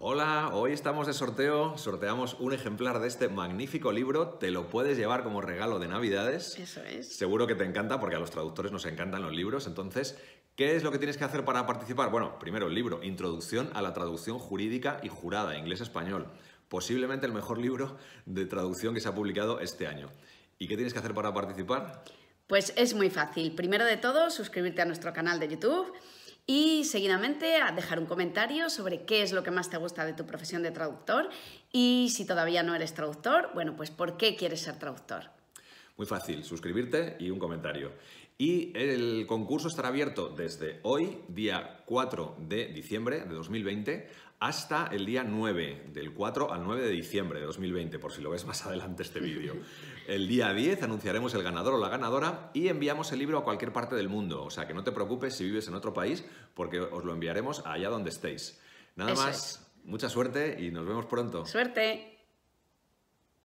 Hola, hoy estamos de sorteo, sorteamos un ejemplar de este magnífico libro, te lo puedes llevar como regalo de Navidades. Eso es. Seguro que te encanta porque a los traductores nos encantan los libros, entonces, ¿qué es lo que tienes que hacer para participar? Bueno, primero el libro, Introducción a la traducción jurídica y jurada, inglés-español, posiblemente el mejor libro de traducción que se ha publicado este año. ¿Y qué tienes que hacer para participar? Pues es muy fácil. Primero de todo, suscribirte a nuestro canal de YouTube y seguidamente a dejar un comentario sobre qué es lo que más te gusta de tu profesión de traductor y si todavía no eres traductor, bueno, pues ¿por qué quieres ser traductor? Muy fácil, suscribirte y un comentario. Y el concurso estará abierto desde hoy, día 4 de diciembre de 2020, hasta el día 9, del 4 al 9 de diciembre de 2020, por si lo ves más adelante este vídeo. El día 10 anunciaremos el ganador o la ganadora y enviamos el libro a cualquier parte del mundo. O sea, que no te preocupes si vives en otro país, porque os lo enviaremos allá donde estéis. Nada Eso más, mucha suerte y nos vemos pronto. ¡Suerte!